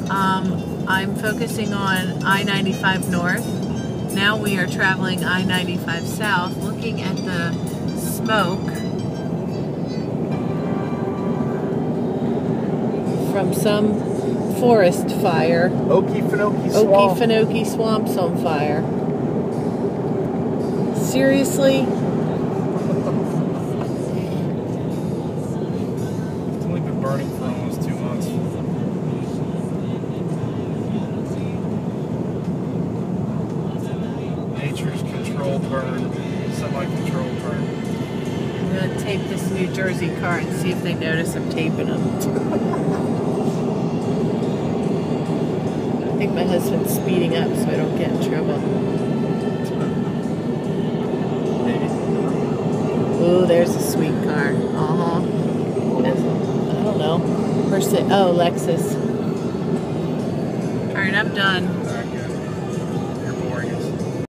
I'm focusing on I-95 North. Now we are traveling I-95 South, looking at the smoke from some forest fire. Okefenokee Swamp's on fire. Seriously? It's only been burning for almost 2 months. Nature's controlled burn, semi-controlled burn. I'm going to tape this New Jersey car and see if they notice I'm taping them. I think my husband's speeding up so I don't get in trouble. Maybe. Ooh, there's a sweet car. I don't know. Oh, Lexus. Alright, I'm done.